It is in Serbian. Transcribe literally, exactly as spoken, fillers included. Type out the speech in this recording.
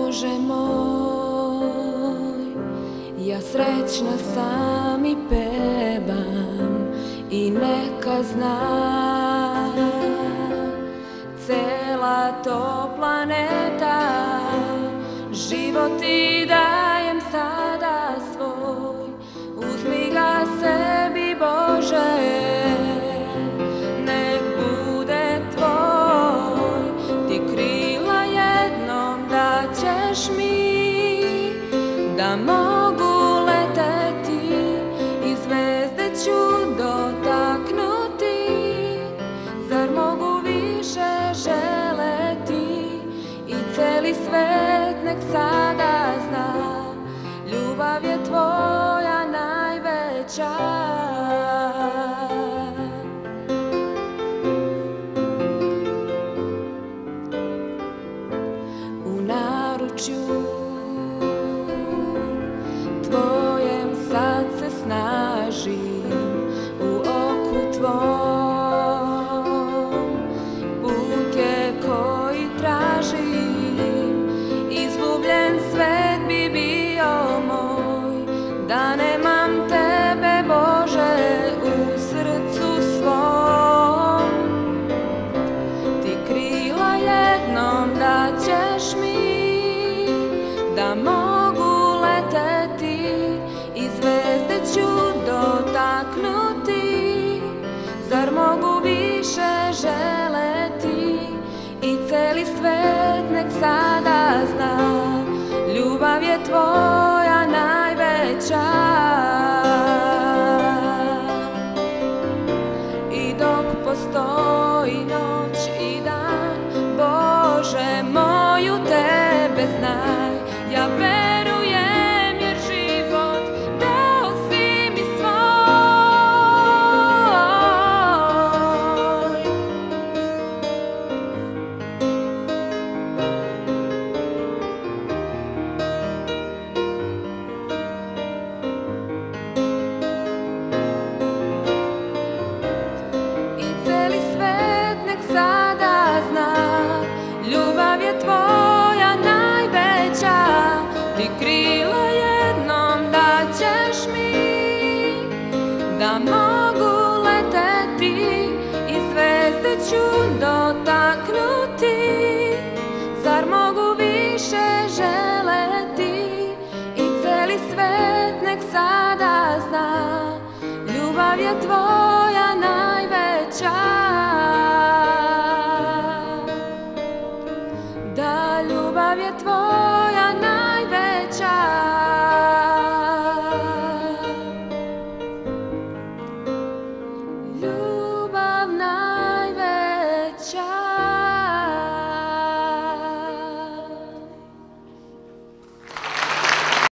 Bože moj, ja srećna sam i pevam i neka zna cela to planeta, život ti dajem sada svoj, uzmi ga sebi Bože, nek bude tvoj, ti krila jednom daćeš mi, da mogu leteti i zvezde ću dotaknuti, zar mogu više želeti i celi svet nek sada zna, ljubav je tvoja najveća. U naručju tvojem sad se snažim, u oku tvom put je koji tražim, izgubljen svet bi bio moj, da nemam tebe Bože u srcu svom, ti krila jednom daćeš mi, da mogu leteti i zvezde ću dotaknuti, zar mogu više želeti i celi svet nek sada zna, ljubav je tvoja najveća. I dok postoji noć i dan, Bože moj, u tebe znaj, ja verujem jer život dao si mi svoj. I celi svet nek sada zna, ljubav je tvoja najveća, ti krila jednom daćeš mi, da mogu leteti i zvezde ću dotaknuti, zar mogu više želeti i celi svet nek sada zna, ljubav je tvoja